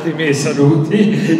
i miei saluti.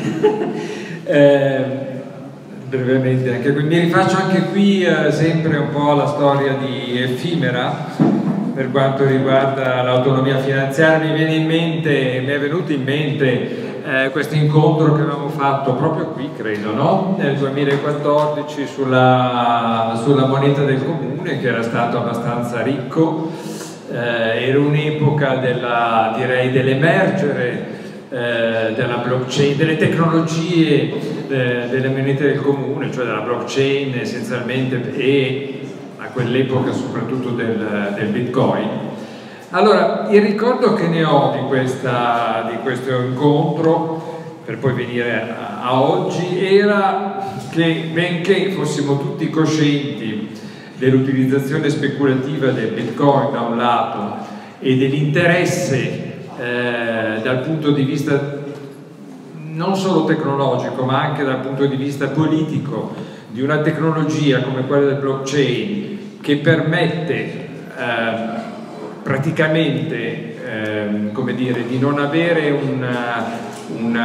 Brevemente, anche qui. Mi rifaccio anche qui sempre un po' alla storia di Effimera per quanto riguarda l'autonomia finanziaria. Mi è venuto in mente questo incontro che avevamo fatto proprio qui, credo, no? Nel 2014 sulla moneta del comune, che era stato abbastanza ricco. Era un'epoca dell'emergere della blockchain, delle tecnologie delle monete del comune, cioè della blockchain essenzialmente, e a quell'epoca soprattutto del Bitcoin. Allora, il ricordo che ne ho di questo incontro, per poi venire a oggi, era che, benché fossimo tutti coscienti dell'utilizzazione speculativa del Bitcoin da un lato e dell'interesse dal punto di vista non solo tecnologico ma anche dal punto di vista politico di una tecnologia come quella del blockchain, che permette praticamente come dire, di non avere un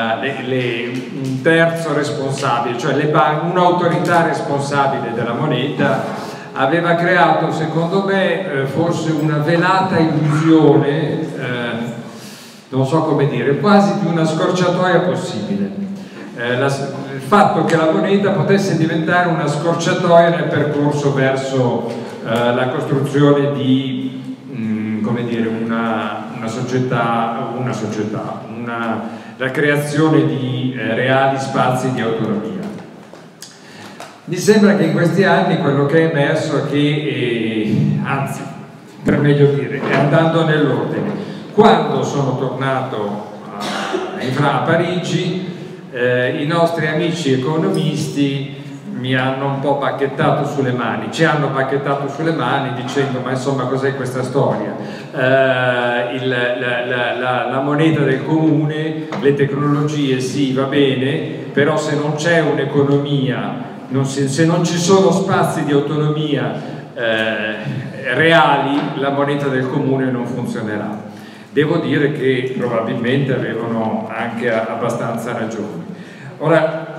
terzo responsabile, cioè un'autorità responsabile della moneta, aveva creato, secondo me, forse una velata illusione, non so come dire, quasi di una scorciatoia possibile. Il fatto che la moneta potesse diventare una scorciatoia nel percorso verso la costruzione di, come dire, la creazione di reali spazi di autonomia. Mi sembra che in questi anni quello che è emerso è che, anzi, per meglio dire, andando nell'ordine, quando sono tornato a Parigi, i nostri amici economisti mi hanno un po' bacchettato sulle mani, ci hanno bacchettato sulle mani dicendo: ma insomma, cos'è questa storia? La moneta del comune, le tecnologie sì, va bene, però se non c'è un'economia, se non ci sono spazi di autonomia reali, la moneta del comune non funzionerà. Devo dire che probabilmente avevano anche abbastanza ragione. Ora,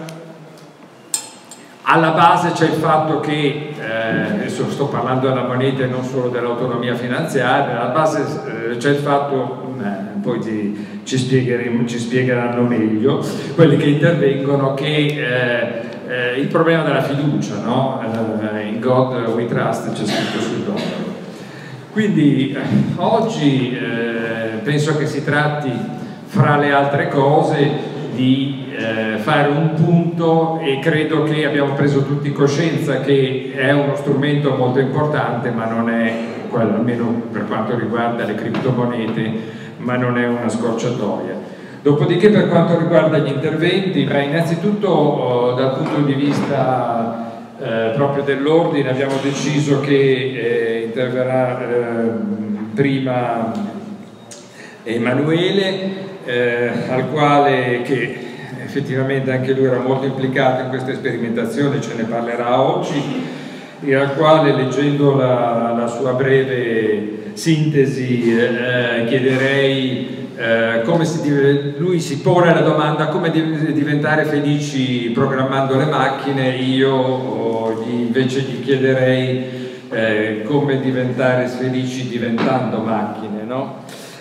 alla base c'è il fatto che, adesso sto parlando della moneta e non solo dell'autonomia finanziaria, alla base c'è il fatto, poi ci spiegheranno meglio quelli che intervengono, che il problema della fiducia, no? In God we trust, c'è scritto sul dollaro. Quindi oggi penso che si tratti, fra le altre cose, di fare un punto, e credo che abbiamo preso tutti coscienza che è uno strumento molto importante, ma non è quello, almeno per quanto riguarda le criptomonete, ma non è una scorciatoia. Dopodiché, per quanto riguarda gli interventi, innanzitutto dal punto di vista proprio dell'ordine, abbiamo deciso che interverrà prima Emanuele, al quale, che effettivamente anche lui era molto implicato in questa sperimentazione, ce ne parlerà oggi, e al quale, leggendo la sua breve sintesi, chiederei come lui si pone la domanda: come diventare felici programmando le macchine. Io invece gli chiederei come diventare felici diventando macchine, no?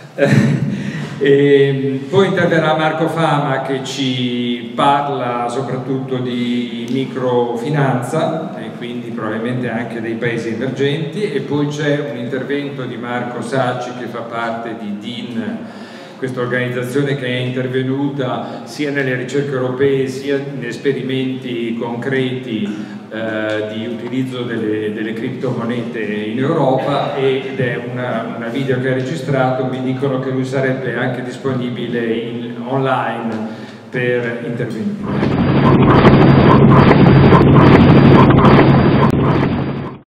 E poi interverrà Marco Fama, che ci parla soprattutto di microfinanza e quindi probabilmente anche dei paesi emergenti, e poi c'è un intervento di Marco Sacci, che fa parte di DIN, questa organizzazione che è intervenuta sia nelle ricerche europee sia in esperimenti concreti di utilizzo delle criptomonete in Europa, ed è una video che ha registrato. Mi dicono che lui sarebbe anche disponibile online per intervenire.